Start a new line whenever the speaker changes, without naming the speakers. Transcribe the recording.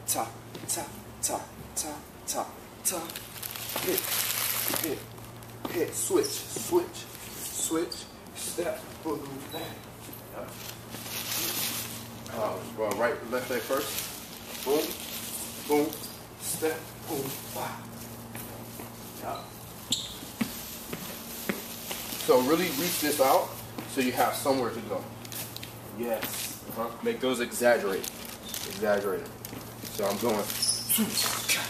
ta, ta, ta, ta, ta, ta. Hit, hit, hit, switch, switch, switch, step, boogie, bang.
Well, right, left leg first.
Boom, boom, step, boom, wow. Yeah.
So really reach this out so you have somewhere to go.
Yes.
Make those exaggerate. Exaggerated. So I'm going.